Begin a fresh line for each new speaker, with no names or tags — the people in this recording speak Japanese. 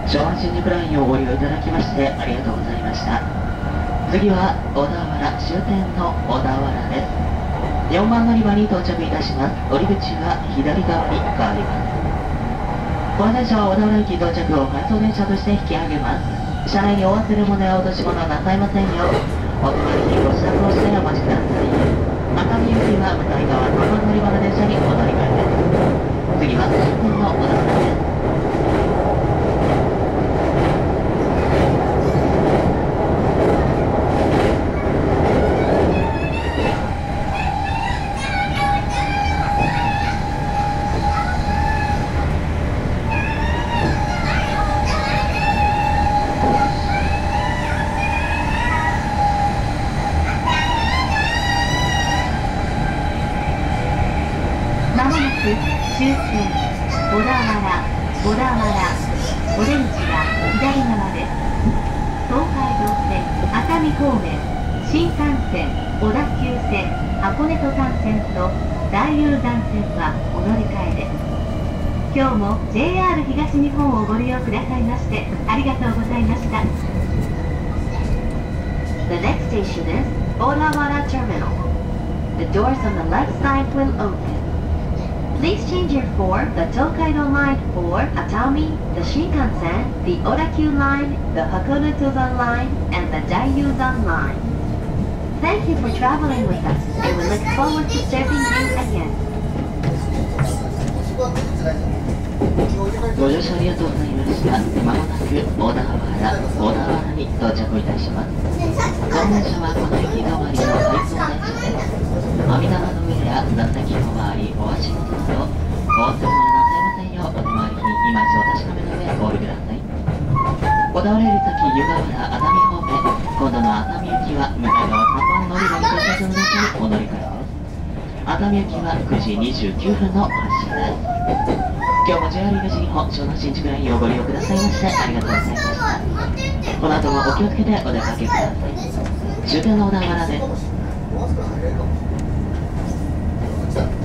昭和新宿ラインをご利用いただきましてありがとうございました。次は小田原終点の小田原です。4番乗り場に到着いたします。降り口は左側に変わります。この電車は小田原駅到着を回送電車として引き上げます。車内にお忘れ物や落とし物なさいませんよう、お隣にご支度をしてお待ちください。熱海行きは向かい側4番乗り場の電車にお乗り換えです。次は終点の小田原です。
終点小田原、小田原、お出口は左側です。東海道線熱海方面、新幹線小田急線箱根登山線と大雄山線はお乗り換えです。今日も JR 東日本をご利用くださいましてありがとうございました。 The next station is Odawara Terminal. The doors on the left side will open. Please change your for the Tokaido Line for Atami, the Shinkansen, the Odakyu Line, the Hakone Tozan Line, and the Daiyuzan Line. Thank you for traveling with us, and we look forward to serving you again.
ご乗車ありがとうございました。まもなく小田原に到着いたします。この電車はこの駅止まりの回送電車です。網棚の上や座席の周り、お足元などお忘れ物なさいませんよう、お手回り品今一度お確かめの上お降りください。小田原より先湯河原熱海方面、今度の熱海行きは向かい側3番乗り場に到着の電車にお乗り換えです。熱海行きは9時29分の発車です。今日も JR 東日本湘南新宿ラインをご利用くださいましてありがとうございました。この後もお気をつけてお出かけください。終点の小田原です。